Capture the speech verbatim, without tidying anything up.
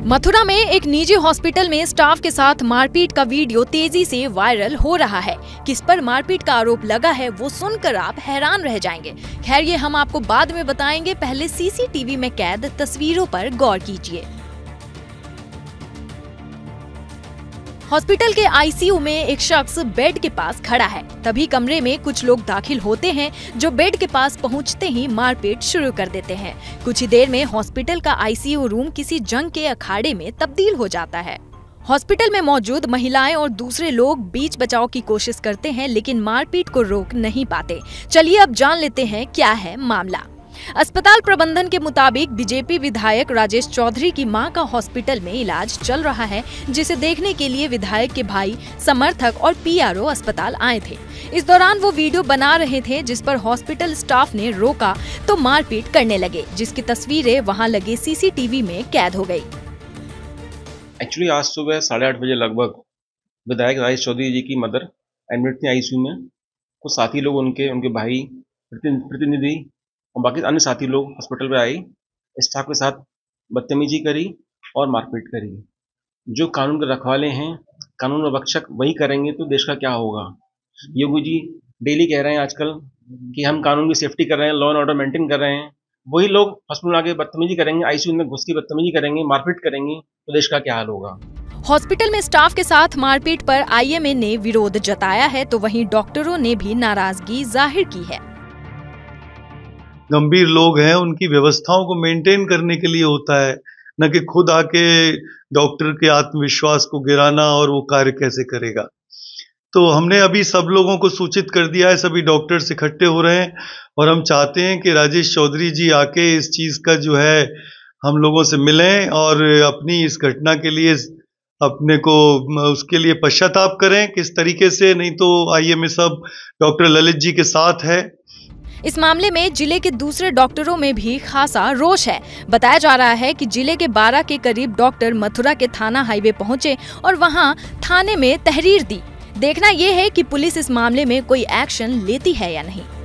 मथुरा में एक निजी हॉस्पिटल में स्टाफ के साथ मारपीट का वीडियो तेजी से वायरल हो रहा है। किस पर मारपीट का आरोप लगा है वो सुनकर आप हैरान रह जाएंगे। खैर ये हम आपको बाद में बताएंगे, पहले सीसीटीवी में कैद तस्वीरों पर गौर कीजिए। हॉस्पिटल के आईसीयू में एक शख्स बेड के पास खड़ा है। तभी कमरे में कुछ लोग दाखिल होते हैं जो बेड के पास पहुंचते ही मारपीट शुरू कर देते हैं। कुछ ही देर में हॉस्पिटल का आईसीयू रूम किसी जंग के अखाड़े में तब्दील हो जाता है। हॉस्पिटल में मौजूद महिलाएं और दूसरे लोग बीच बचाव की कोशिश करते हैं, लेकिन मारपीट को रोक नहीं पाते। चलिए अब जान लेते हैं क्या है मामला। अस्पताल प्रबंधन के मुताबिक बीजेपी विधायक राजेश चौधरी की मां का हॉस्पिटल में इलाज चल रहा है, जिसे देखने के लिए विधायक के भाई, समर्थक और पीआरओ अस्पताल आए थे। इस दौरान वो वीडियो बना रहे थे, जिस पर हॉस्पिटल स्टाफ ने रोका तो मारपीट करने लगे, जिसकी तस्वीरें वहां लगे सीसीटीवी में कैद हो गई। एक्चुअली आज सुबह साढ़े आठ बजे लगभग विधायक राजेश चौधरी जी की मदर एडमिट थी आईसीयू में। कुछ साथी लोग उनके उनके भाई, प्रतिनिधि और बाकी अन्य साथी लोग हॉस्पिटल पे आए, स्टाफ के साथ बदतमीजी करी और मारपीट करी। जो कानून के रखवाले हैं, कानून और रक्षक वही करेंगे तो देश का क्या होगा। योगी जी डेली कह रहे हैं आजकल कि हम कानून की सेफ्टी कर रहे हैं, लॉ एंड ऑर्डर मेंटेन कर रहे हैं। वही लोग हॉस्पिटल में आके बदतमीजी करेंगे, आईसीयू में घुस की बदतमीजी करेंगे, मारपीट करेंगे तो देश का क्या हाल होगा। हॉस्पिटल में स्टाफ के साथ मारपीट पर आईएमए ने विरोध जताया है, तो वहीं डॉक्टरों ने भी नाराजगी जाहिर की है। गंभीर लोग हैं, उनकी व्यवस्थाओं को मेंटेन करने के लिए होता है, न कि खुद आके डॉक्टर के आत्मविश्वास को गिराना और वो कार्य कैसे करेगा। तो हमने अभी सब लोगों को सूचित कर दिया है, सभी डॉक्टर्स इकट्ठे हो रहे हैं और हम चाहते हैं कि राजेश चौधरी जी आके इस चीज़ का जो है हम लोगों से मिलें और अपनी इस घटना के लिए अपने को उसके लिए पश्चाताप करें किस तरीके से। नहीं तो आईएमए सब डॉक्टर ललित जी के साथ है। इस मामले में जिले के दूसरे डॉक्टरों में भी खासा रोष है। बताया जा रहा है कि जिले के बारह के करीब डॉक्टर मथुरा के थाना हाईवे पहुंचे और वहां थाने में तहरीर दी। देखना यह है कि पुलिस इस मामले में कोई एक्शन लेती है या नहीं।